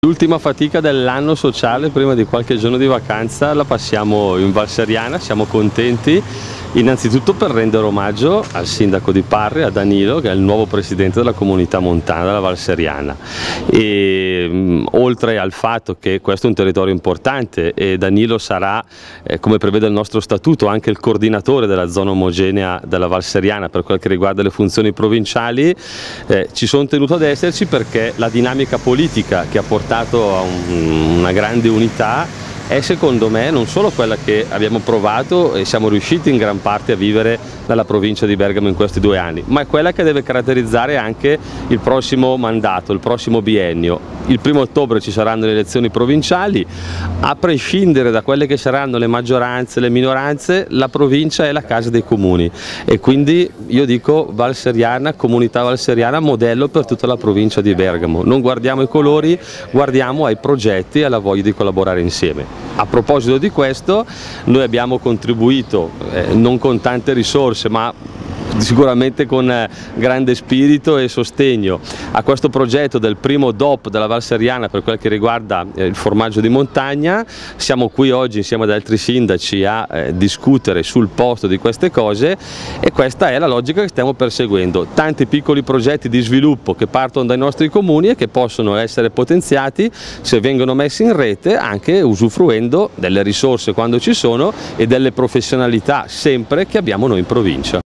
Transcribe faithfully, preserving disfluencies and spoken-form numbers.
L'ultima fatica dell'anno sociale prima di qualche giorno di vacanza la passiamo in Val Seriana, siamo contenti innanzitutto per rendere omaggio al sindaco di Parri, a Danilo, che è il nuovo presidente della comunità montana della Val Seriana. E, mh, oltre al fatto che questo è un territorio importante e Danilo sarà, eh, come prevede il nostro statuto, anche il coordinatore della zona omogenea della Val Seriana per quel che riguarda le funzioni provinciali, eh, ci sono tenuto ad esserci perché la dinamica politica che ha portato a un, una grande unità è secondo me non solo quella che abbiamo provato e siamo riusciti in gran parte a vivere nella provincia di Bergamo in questi due anni, ma è quella che deve caratterizzare anche il prossimo mandato, il prossimo biennio. Il primo ottobre ci saranno le elezioni provinciali, a prescindere da quelle che saranno le maggioranze, le minoranze, la provincia è la casa dei comuni e quindi io dico Val Seriana, comunità valseriana, modello per tutta la provincia di Bergamo. Non guardiamo i colori, guardiamo ai progetti e alla voglia di collaborare insieme. A proposito di questo, noi abbiamo contribuito, eh, non con tante risorse, ma sicuramente con grande spirito e sostegno a questo progetto del primo D O P della Val Seriana per quel che riguarda il formaggio di montagna. Siamo qui oggi insieme ad altri sindaci a eh, discutere sul posto di queste cose e questa è la logica che stiamo perseguendo. Tanti piccoli progetti di sviluppo che partono dai nostri comuni e che possono essere potenziati se vengono messi in rete, anche usufruendo delle risorse quando ci sono e delle professionalità sempre che abbiamo noi in provincia.